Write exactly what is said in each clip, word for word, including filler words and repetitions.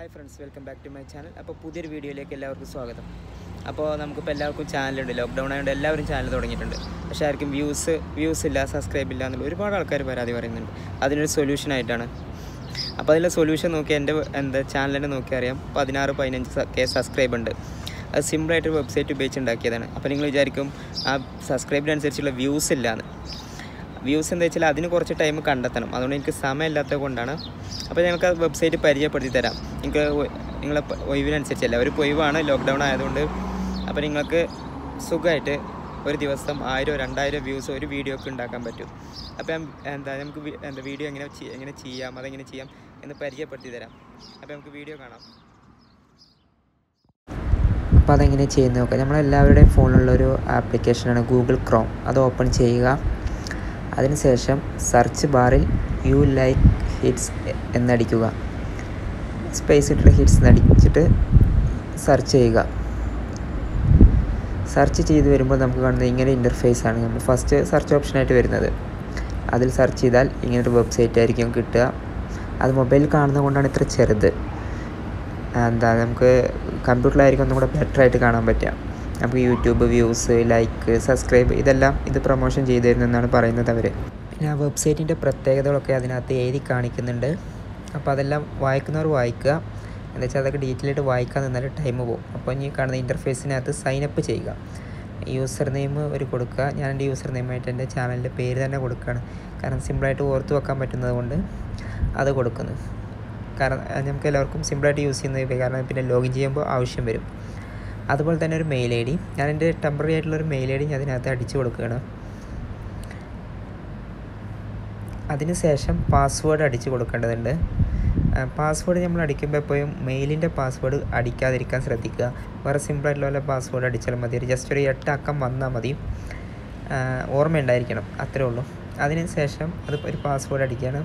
Hi friends, welcome back to my channel. അപ്പോൾ പുതിയൊരു വീഡിയോയിലേക്ക് എല്ലാവർക്കും സ്വാഗതം. അപ്പോൾ നമുക്കിപ്പോൾ എല്ലാവർക്കും ചാനലുണ്ട്. ലോക്ക്ഡൗൺ ആയതുകൊണ്ട് എല്ലാവരും ചാനൽ തുടങ്ങിയിട്ടുണ്ട്. പക്ഷേ ആർക്കും വ്യൂസ് വ്യൂസ് ഇല്ല, സബ്സ്ക്രൈബ് ഇല്ല എന്നുള്ള ഒരുപാട് ആൾക്കാർ പരാതി പറയുന്നുണ്ട്. അതിനൊരു സൊല്യൂഷൻ ആയിട്ടാണ്. അപ്പോൾ അതിലെ സൊല്യൂഷൻ നോക്കി എൻ്റെ എന്താ ചാനലിനെ നോക്കി അറിയാം പതിനാറ് പതിനഞ്ച് കെ സബ്സ്ക്രൈബ് ഉണ്ട്. അത് സിമ്പിളായിട്ട് വെബ്സൈറ്റ് ഉപയോഗിച്ച് ഉണ്ടാക്കിയതാണ്. അപ്പോൾ നിങ്ങൾ വിചാരിക്കും ആ സബ്സ്ക്രൈബിനനുസരിച്ചുള്ള വ്യൂസ് ഇല്ലയെന്ന്. വ്യൂസ് എന്താ വെച്ചാൽ അതിന് കുറച്ച് ടൈം കണ്ടെത്തണം. അതുകൊണ്ട് എനിക്ക് സമയമില്ലാത്തത് കൊണ്ടാണ്. അപ്പോൾ ഞങ്ങൾക്ക് ആ വെബ്സൈറ്റ് പരിചയപ്പെടുത്തി തരാം. നിങ്ങൾക്ക് നിങ്ങളെ ഒഴിവിനനുസരിച്ചല്ല, ഒരു ഒഴിവാണ് ലോക്ക്ഡൗൺ ആയതുകൊണ്ട്. അപ്പോൾ നിങ്ങൾക്ക് സുഖമായിട്ട് ഒരു ദിവസം ആയിരം രണ്ടായിരം വ്യൂസ് ഒരു വീഡിയോക്ക് ഉണ്ടാക്കാൻ പറ്റും. അപ്പോൾ എന്താ നമുക്ക് എന്താ വീഡിയോ എങ്ങനെ എങ്ങനെ ചെയ്യാം, അതെങ്ങനെ ചെയ്യാം എന്ന് പരിചയപ്പെടുത്തി തരാം. അപ്പോൾ നമുക്ക് വീഡിയോ കാണാം. അപ്പോൾ അതെങ്ങനെ ചെയ്യുന്ന നോക്കാം. നമ്മളെല്ലാവരുടെയും ഫോണിലുള്ളൊരു ആപ്ലിക്കേഷനാണ് ഗൂഗിൾ ക്രോം. അത് ഓപ്പൺ ചെയ്യുക. അതിനുശേഷം സെർച്ച് ബാറിൽ യു ലൈക്ക് ഹിറ്റ്സ് എന്നടിക്കുക. സ്പേസ് ഇട്ടിട്ട് ഹിറ്റ്സ് എന്നടിച്ചിട്ട് സെർച്ച് ചെയ്യുക. സെർച്ച് ചെയ്ത് വരുമ്പോൾ നമുക്ക് കാണുന്നത് ഇങ്ങനെ ഇൻ്റർഫേസാണ്. നമ്മൾ ഫസ്റ്റ് സെർച്ച് ഓപ്ഷനായിട്ട് വരുന്നത്. അതിൽ സെർച്ച് ചെയ്താൽ ഇങ്ങനൊരു വെബ്സൈറ്റ് ആയിരിക്കും കിട്ടുക. അത് മൊബൈലിൽ കാണുന്നത് കൊണ്ടാണ് ഇത്ര ചെറുത്. എന്താ നമുക്ക് കമ്പ്യൂട്ടറിലായിരിക്കും ഒന്നും കൂടെ ബെറ്ററായിട്ട് കാണാൻ പറ്റുക. നമുക്ക് യൂട്യൂബ് വ്യൂസ്, ലൈക്ക്, സബ്സ്ക്രൈബ് ഇതെല്ലാം ഇത് പ്രൊമോഷൻ ചെയ്തു തരുന്നെന്നാണ് പറയുന്നത് അവർ. പിന്നെ ആ വെബ്സൈറ്റിൻ്റെ പ്രത്യേകതകളൊക്കെ അതിനകത്ത് എഴുതി കാണിക്കുന്നുണ്ട്. അപ്പോൾ അതെല്ലാം വായിക്കുന്നവർ വായിക്കുക. എന്താ വെച്ചാൽ അതൊക്കെ ഡീറ്റെയിൽ ആയിട്ട് വായിക്കാൻ നിന്നാൽ ടൈം പോകും. അപ്പോൾ ഇനി കാണുന്ന ഇൻ്റർഫേസിനകത്ത് സൈനപ്പ് ചെയ്യുക. യൂസർ നെയിം ഒരു കൊടുക്കുക. ഞാൻ എൻ്റെ യൂസർ നെയിമായിട്ട് എൻ്റെ ചാനലിൻ്റെ പേര് തന്നെ കൊടുക്കുകയാണ്. കാരണം സിമ്പിളായിട്ട് ഓർത്ത് വെക്കാൻ പറ്റുന്നത് കൊണ്ട് അത് കൊടുക്കുന്നു. കാരണം നമുക്ക് എല്ലാവർക്കും സിമ്പിളായിട്ട് യൂസ് ചെയ്യുന്നത് കാരണം പിന്നെ ലോഗിൻ ചെയ്യുമ്പോൾ ആവശ്യം വരും. അതുപോലെ തന്നെ ഒരു മെയിൽ ഐ ഡി, ഞാൻ എൻ്റെ ടെമ്പററി ആയിട്ടുള്ളൊരു മെയിൽ ഐ ഡി ഞാൻ അതിനകത്ത് അടിച്ചു കൊടുക്കുകയാണ്. അതിനുശേഷം പാസ്വേഡ് അടിച്ചു കൊടുക്കേണ്ടതുണ്ട്. പാസ്വേഡ് നമ്മൾ അടിക്കുമ്പോൾ എപ്പോഴും മെയിലിൻ്റെ പാസ്വേഡ് അടിക്കാതിരിക്കാൻ ശ്രദ്ധിക്കുക. വേറെ സിമ്പിളായിട്ടുള്ള വല്ല പാസ്വേഡ് അടിച്ചാൽ മതി. ഒരു ജസ്റ്റ് ഒരു എട്ട് അക്കം വന്നാൽ മതി. ഓർമ്മയുണ്ടായിരിക്കണം, അത്രേ ഉള്ളൂ. അതിന് ശേഷം അത് ഒരു പാസ്വേഡ് അടിക്കുകയാണ്.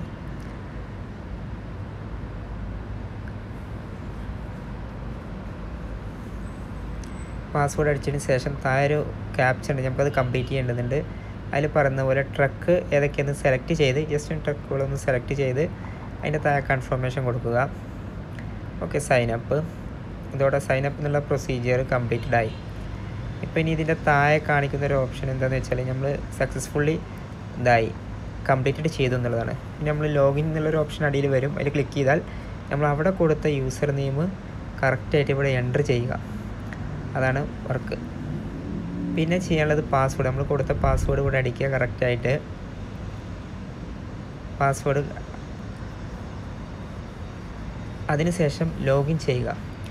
പാസ്വേഡ് അടിച്ചതിന് ശേഷം താഴെ ഒരു ക്യാപ്ച ഉണ്ട്, നമുക്കത് കംപ്ലീറ്റ് ചെയ്യേണ്ടതുണ്ട്. അതിൽ പറയുന്ന പോലെ ട്രക്ക് ഏതൊക്കെയെന്ന് സെലക്ട് ചെയ്ത് ജസ്റ്റ് ട്രക്കുകളൊന്ന് സെലക്ട് ചെയ്ത് അതിൻ്റെ താഴെ കൺഫർമേഷൻ കൊടുക്കുക. Okay, sign up. ഇതോടെ സൈനപ്പ് എന്നുള്ള പ്രൊസീജിയർ കംപ്ലീറ്റഡ് ആയി. ഇപ്പോൾ ഇനി ഇതിൻ്റെ താഴെ കാണിക്കുന്ന ഒരു ഓപ്ഷൻ എന്താണെന്ന് വെച്ചാൽ നമ്മൾ സക്സസ്ഫുള്ളി ഇതായി കംപ്ലീറ്റഡ് ചെയ്തു എന്നുള്ളതാണ്. പിന്നെ നമ്മൾ ലോഗിൻ എന്നുള്ളൊരു ഓപ്ഷൻ അടിയിൽ വരും. അതിൽ ക്ലിക്ക് ചെയ്താൽ നമ്മൾ അവിടെ കൊടുത്ത യൂസർ നെയിം കറക്റ്റായിട്ട് ഇവിടെ എൻ്റർ ചെയ്യുക. അതാണ് വർക്ക്. പിന്നെ ചെയ്യാനുള്ളത് പാസ്വേഡ്. നമ്മൾ കൊടുത്ത പാസ്വേഡ് കൂടെ അടിക്കുക കറക്റ്റായിട്ട്. പാസ്വേഡ് അതിനുശേഷം ലോഗിൻ ചെയ്യുക.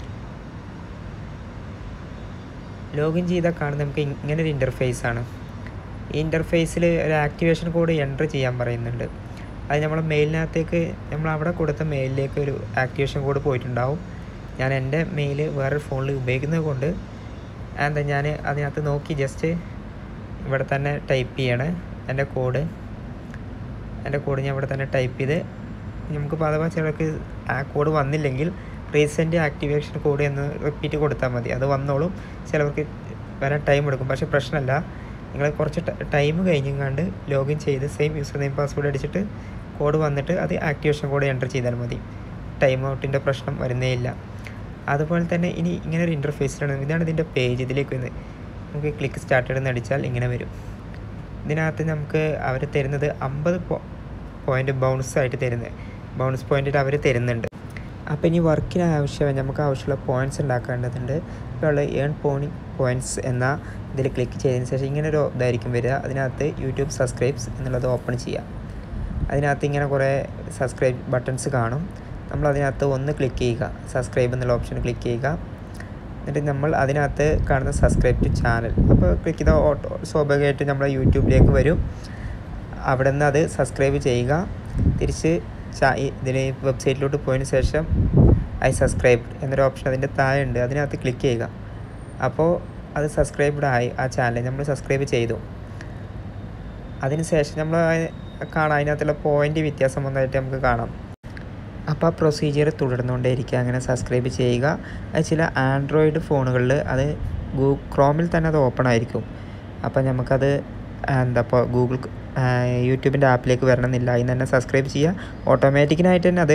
ലോഗിൻ ചെയ്താൽ കാണുന്നത് നമുക്ക് ഇങ്ങനൊരു ഇൻ്റർഫേസാണ്. ഈ ഇൻ്റർഫേസിൽ ഒരു ആക്ടിവേഷൻ കോഡ് എൻ്റർ ചെയ്യാൻ പറയുന്നുണ്ട്. അത് നമ്മളെ മെയിലിനകത്തേക്ക് നമ്മൾ അവിടെ കൊടുത്ത മെയിലിലേക്ക് ഒരു ആക്ടിവേഷൻ കോഡ് പോയിട്ടുണ്ടാവും. ഞാൻ എൻ്റെ മെയിൽ വേറൊരു ഫോണിൽ ഉപയോഗിക്കുന്നത് കൊണ്ട് എന്താ ഞാൻ അതിനകത്ത് നോക്കി ജസ്റ്റ് ഇവിടെ തന്നെ ടൈപ്പ് ചെയ്യാണ് എൻ്റെ കോഡ്. എൻ്റെ കോഡ് ഞാൻ ഇവിടെ തന്നെ ടൈപ്പ് ചെയ്ത് നമുക്ക് അഥവാ ചിലർക്ക് ആ കോഡ് വന്നില്ലെങ്കിൽ റീസെൻ്റ് ആക്ടിവേഷൻ കോഡ് എന്ന് റിപ്പീറ്റ് കൊടുത്താൽ മതി. അത് വന്നോളും. ചിലവർക്ക് വരാൻ ടൈം എടുക്കും. പക്ഷേ പ്രശ്നമല്ല, നിങ്ങൾ കുറച്ച് ടൈം കഴിഞ്ഞങ്ങാണ്ട് ലോഗിൻ ചെയ്ത് സെയിം യൂസർ നെയിം പാസ്വേഡ് അടിച്ചിട്ട് കോഡ് വന്നിട്ട് അത് ആക്ടിവേഷൻ കോഡ് എൻ്റർ ചെയ്താൽ മതി. ടൈം ഔട്ടിൻ്റെ പ്രശ്നം വരുന്നേ ഇല്ല. അതുപോലെ തന്നെ ഇനി ഇങ്ങനെ ഒരു ഇൻ്റർഫേസിലാണ്. ഇതാണ് ഇതിൻ്റെ പേജ്. ഇതിലേക്ക് വന്ന് നമുക്ക് ക്ലിക്ക് സ്റ്റാർട്ടഡ് എന്ന് അടിച്ചാൽ ഇങ്ങനെ വരും. ഇതിനകത്ത് നമുക്ക് അവർ തരുന്നത് അമ്പത് പോയിൻ്റ് ബൗൺസ് ആയിട്ട് തരുന്നത് ബൗൺസ് പോയിൻ്റിൽ അവർ തരുന്നുണ്ട്. അപ്പോൾ ഇനി വർക്കിന് ആവശ്യം നമുക്ക് ആവശ്യമുള്ള പോയിൻറ്റ്സ് ഉണ്ടാക്കേണ്ടതുണ്ട്. ഇപ്പോൾ ഉള്ള ഏൺ പോയിൻറ്റ് പോയിൻറ്റ്സ് എന്ന ഇതിൽ ക്ലിക്ക് ചെയ്തതിന് ശേഷം ഇങ്ങനെ ഒരു ഇതായിരിക്കും വരിക. അതിനകത്ത് യൂട്യൂബ് സബ്സ്ക്രൈബ്സ് എന്നുള്ളത് ഓപ്പൺ ചെയ്യുക. അതിനകത്ത് ഇങ്ങനെ കുറേ സബ്സ്ക്രൈബ് ബട്ടൺസ് കാണും. നമ്മൾ അതിനകത്ത് ഒന്ന് ക്ലിക്ക് ചെയ്യുക. സബ്സ്ക്രൈബ് എന്നുള്ള ഓപ്ഷൻ ക്ലിക്ക് ചെയ്യുക. എന്നിട്ട് നമ്മൾ അതിനകത്ത് കാണുന്ന സബ്സ്ക്രൈബ് ടു ചാനൽ അപ്പോൾ ക്ലിക്ക് ചെയ്താൽ ഓട്ടോ സ്വാഭാവികമായിട്ട് നമ്മുടെ യൂട്യൂബിലേക്ക് വരും. അവിടെ നിന്ന് അത് സബ്സ്ക്രൈബ് ചെയ്യുക. തിരിച്ച് ഇതിന് വെബ്സൈറ്റിലോട്ട് പോയതിന് ശേഷം ഐ സബ്സ്ക്രൈബ് എന്നൊരു ഓപ്ഷൻ അതിൻ്റെ താഴെ ഉണ്ട്. അതിനകത്ത് ക്ലിക്ക് ചെയ്യുക. അപ്പോൾ അത് സബ്സ്ക്രൈബ്ഡ് ആയി. ആ ചാനൽ നമ്മൾ സബ്സ്ക്രൈബ് ചെയ്തു. അതിന് ശേഷം നമ്മൾ കാണാം അതിനകത്തുള്ള പോയിൻ്റ് വ്യത്യാസം വന്നതായിട്ട് നമുക്ക് കാണാം. അപ്പോൾ ആ പ്രൊസീജിയർ തുടർന്നുകൊണ്ടേയിരിക്കുക. അങ്ങനെ സബ്സ്ക്രൈബ് ചെയ്യുക. അത് ചില ആൻഡ്രോയിഡ് ഫോണുകളിൽ അത് ഗൂ ക്രോമിൽ തന്നെ അത് ഓപ്പൺ ആയിരിക്കും. അപ്പോൾ നമുക്കത് എന്താ ഇപ്പോൾ ഗൂഗിൾ യൂട്യൂബിൻ്റെ ആപ്പിലേക്ക് വരണമെന്നില്ല. അതിന് തന്നെ സബ്സ്ക്രൈബ് ചെയ്യുക. ഓട്ടോമാറ്റിക്കിനായിട്ട് തന്നെ അത്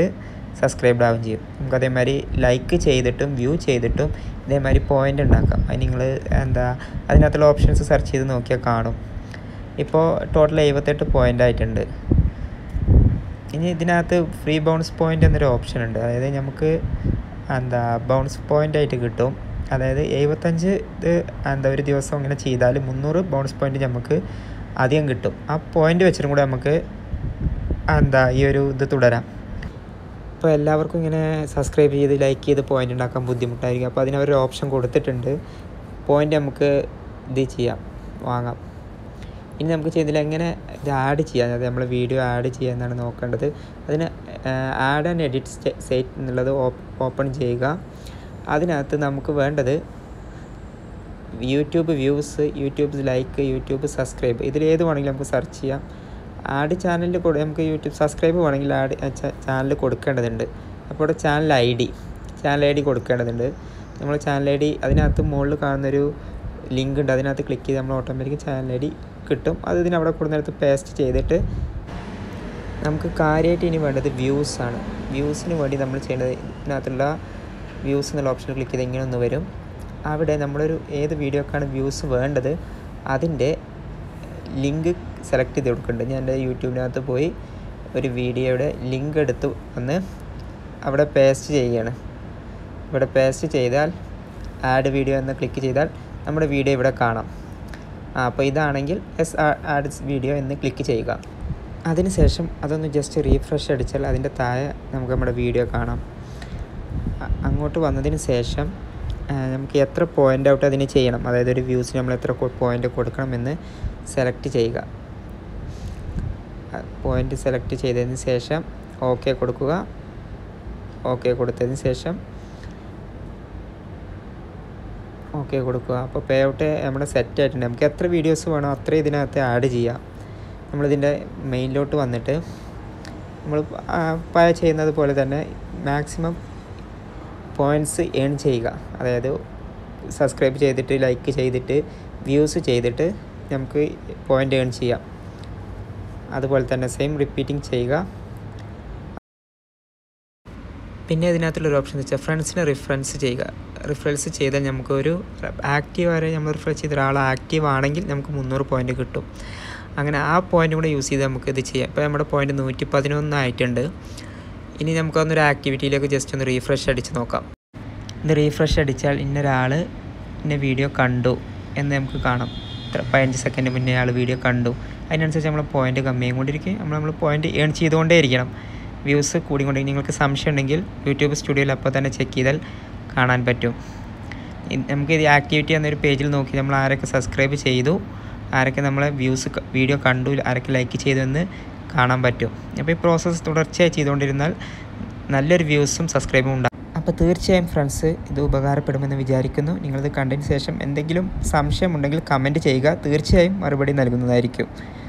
സബ്സ്ക്രൈബ്ഡ് ആവുകയും ചെയ്യും. നമുക്ക് അതേമാതിരി ലൈക്ക് ചെയ്തിട്ടും വ്യൂ ചെയ്തിട്ടും ഇതേമാതിരി പോയിൻ്റ് ഉണ്ടാക്കാം. അത് നിങ്ങൾ എന്താ അതിനകത്തുള്ള ഓപ്ഷൻസ് സെർച്ച് ചെയ്ത് നോക്കിയാൽ കാണും. ഇപ്പോൾ ടോട്ടൽ എഴുപത്തെട്ട് പോയിൻ്റ് ആയിട്ടുണ്ട്. ഇനി ഇതിനകത്ത് ഫ്രീ ബൗൺസ് പോയിൻ്റ് എന്നൊരു ഓപ്ഷൻ ഉണ്ട്. അതായത് നമുക്ക് എന്താ ബൗൺസ് പോയിൻ്റ് ആയിട്ട് കിട്ടും. അതായത് എഴുപത്തഞ്ച് ഇത് എന്താ ഒരു ദിവസം ഇങ്ങനെ ചെയ്താൽ മുന്നൂറ് ബൗൺസ് പോയിൻ്റ് നമുക്ക് അധികം കിട്ടും. ആ പോയിൻ്റ് വെച്ചിട്ടും കൂടെ നമുക്ക് എന്താ ഈ ഒരു ഇത് തുടരാം. അപ്പോൾ എല്ലാവർക്കും ഇങ്ങനെ സബ്സ്ക്രൈബ് ചെയ്ത് ലൈക്ക് ചെയ്ത് പോയിൻ്റ് ഉണ്ടാക്കാൻ ബുദ്ധിമുട്ടായിരിക്കും. അപ്പോൾ അതിനവരൊരു ഓപ്ഷൻ കൊടുത്തിട്ടുണ്ട്. പോയിൻ്റ് നമുക്ക് ഇത് ചെയ്യാം, വാങ്ങാം. ഇനി നമുക്ക് ചെയ്തില്ല എങ്ങനെ ഇത് ആഡ് ചെയ്യാം, അതായത് നമ്മൾ വീഡിയോ ആഡ് ചെയ്യുക എന്നാണ് നോക്കേണ്ടത്. അതിന് ആഡ് ആൻഡ് എഡിറ്റ് സൈറ്റ് എന്നുള്ളത് ഓപ്പൺ ചെയ്യുക. അതിനകത്ത് നമുക്ക് വേണ്ടത് YouTube views, YouTube like, YouTube subscribe, ഇതിലേത് വേണമെങ്കിലും നമുക്ക് സെർച്ച് ചെയ്യാം. ആഡ് ചാനലിൽ കൂടെ നമുക്ക് യൂട്യൂബ് സബ്സ്ക്രൈബ് വേണമെങ്കിൽ ആഡ് ചാനൽ കൊടുക്കേണ്ടതുണ്ട്. അപ്പോൾ ഇവിടെ channel I D channel I D കൊടുക്കേണ്ടതുണ്ട്. നമ്മൾ ചാനൽ ഐ ഡി അതിനകത്ത് മുകളിൽ കാണുന്നൊരു ലിങ്ക് ഉണ്ട്, അതിനകത്ത് ക്ലിക്ക് ചെയ്ത് നമ്മൾ ഓട്ടോമാറ്റിക് ചാനൽ ഐ ഡി കിട്ടും. അത് ഇതിനവിടെ കൊടുക്കുന്നിടത്ത് പേസ്റ്റ് ചെയ്തിട്ട് നമുക്ക് കാര്യമായിട്ട് ഇനി വേണ്ടത് വ്യൂസാണ്. വ്യൂസിന് വേണ്ടി നമ്മൾ ചെയ്യേണ്ടത് ഇതിനകത്തുള്ള വ്യൂസ് എന്നുള്ള ഓപ്ഷനിൽ ക്ലിക്ക് ചെയ്ത് ഇങ്ങനെ ഒന്ന് വരും. അവിടെ നമ്മളൊരു ഏത് വീഡിയോക്കാണ് വ്യൂസ് വേണ്ടത് അതിൻ്റെ ലിങ്ക് സെലക്ട് ചെയ്ത് കൊടുക്കുന്നുണ്ട്. ഞാൻ എൻ്റെ യൂട്യൂബിനകത്ത് പോയി ഒരു വീഡിയോയുടെ ലിങ്ക് എടുത്ത് വന്ന് അവിടെ പേസ്റ്റ് ചെയ്യുകയാണ്. ഇവിടെ പേസ്റ്റ് ചെയ്താൽ ആഡ് വീഡിയോ എന്ന് ക്ലിക്ക് ചെയ്താൽ നമ്മുടെ വീഡിയോ ഇവിടെ കാണാം. ആ അപ്പോൾ ഇതാണെങ്കിൽ എസ് ആഡ് വീഡിയോ എന്ന് ക്ലിക്ക് ചെയ്യുക. അതിനുശേഷം അതൊന്ന് ജസ്റ്റ് റീഫ്രഷ് അടിച്ചാൽ അതിൻ്റെ താഴെ നമുക്ക് നമ്മുടെ വീഡിയോ കാണാം. അങ്ങോട്ട് വന്നതിന് ശേഷം നമുക്ക് എത്ര പോയിൻ്റ് ഔട്ട് അതിന് ചെയ്യണം, അതായത് ഒരു വ്യൂസിന് നമ്മൾ എത്ര പോയിൻ്റ് കൊടുക്കണമെന്ന് സെലക്ട് ചെയ്യുക. പോയിൻ്റ് സെലക്ട് ചെയ്തതിന് ശേഷം ഓക്കെ കൊടുക്കുക. ഓക്കെ കൊടുത്തതിന് ശേഷം ഓക്കെ കൊടുക്കുക. അപ്പോൾ പേ ഔട്ട് നമ്മുടെ സെറ്റ് ആയിട്ടുണ്ട്. നമുക്ക് എത്ര വീഡിയോസ് വേണോ അത്ര ഇതിനകത്ത് ആഡ് ചെയ്യാം. നമ്മളിതിൻ്റെ മെയിനിലോട്ട് വന്നിട്ട് നമ്മൾ പഴയ ചെയ്യുന്നത് പോലെ തന്നെ മാക്സിമം പോയിൻറ്റ്സ് ഏൺ ചെയ്യുക. അതായത് സബ്സ്ക്രൈബ് ചെയ്തിട്ട് ലൈക്ക് ചെയ്തിട്ട് വ്യൂസ് ചെയ്തിട്ട് നമുക്ക് പോയിൻ്റ് ഏൺ ചെയ്യാം. അതുപോലെ തന്നെ സെയിം റിപ്പീറ്റിംഗ് ചെയ്യുക. പിന്നെ ഇതിനകത്തുള്ളൊരു ഓപ്ഷൻ എന്ന് വെച്ചാൽ ഫ്രണ്ട്സിനെ റിഫറൻസ് ചെയ്യുക. റിഫറൻസ് ചെയ്താൽ നമുക്കൊരു ആക്റ്റീവ് വരെ നമ്മൾ റിഫർ ചെയ്ത ഒരാൾ ആക്റ്റീവ് ആണെങ്കിൽ നമുക്ക് മുന്നൂറ് പോയിൻ്റ് കിട്ടും. അങ്ങനെ ആ പോയിൻ്റ് കൂടെ യൂസ് ചെയ്ത് നമുക്ക് ഇത് ചെയ്യാം. ഇപ്പോൾ നമ്മുടെ പോയിൻ്റ് നൂറ്റി പതിനൊന്നായിട്ടുണ്ട്. ഇനി നമുക്കൊന്നൊരു ആക്ടിവിറ്റിയിലേക്ക് ജസ്റ്റ് ഒന്ന് റീഫ്രഷ് അടിച്ച് നോക്കാം. ഇത് റീഫ്രഷ് അടിച്ചാൽ ഇന്നൊരാൾ ഇന്ന വീഡിയോ കണ്ടു എന്ന് നമുക്ക് കാണാം. ഇത്ര പതിനഞ്ച് സെക്കൻഡ് മുന്നേ ആൾ വീഡിയോ കണ്ടു. അതിനനുസരിച്ച് നമ്മൾ പോയിൻ്റ് കമ്മിയും കൊണ്ടിരിക്കും. നമ്മൾ നമ്മൾ പോയിൻ്റ് ഏൺ ചെയ്തുകൊണ്ടേ ഇരിക്കണം. വ്യൂസ് കൂടിക്കൊണ്ടിരിക്കും. നിങ്ങൾക്ക് സംശയം ഉണ്ടെങ്കിൽ യൂട്യൂബ് സ്റ്റുഡിയോയിൽ അപ്പോൾ തന്നെ ചെക്ക് ചെയ്താൽ കാണാൻ പറ്റും. നമുക്ക് ഇത് ആക്ടിവിറ്റി എന്നൊരു പേജിൽ നോക്കി നമ്മൾ ആരൊക്കെ സബ്സ്ക്രൈബ് ചെയ്തു, ആരൊക്കെ നമ്മളെ വ്യൂസ് വീഡിയോ കണ്ടു, ആരൊക്കെ ലൈക്ക് ചെയ്തു എന്ന് കാണാൻ പറ്റും. അപ്പോൾ ഈ പ്രോസസ്സ് തുടർച്ചയായി ചെയ്തുകൊണ്ടിരുന്നാൽ നല്ലൊരു വ്യൂസും സബ്സ്ക്രൈബും ഉണ്ടാകും. അപ്പോൾ തീർച്ചയായും ഫ്രണ്ട്സ് ഇത് ഉപകാരപ്പെടുമെന്ന് വിചാരിക്കുന്നു. നിങ്ങളിത് കണ്ടതിന് ശേഷം എന്തെങ്കിലും സംശയമുണ്ടെങ്കിൽ കമൻറ്റ് ചെയ്യുക. തീർച്ചയായും മറുപടി നൽകുന്നതായിരിക്കും.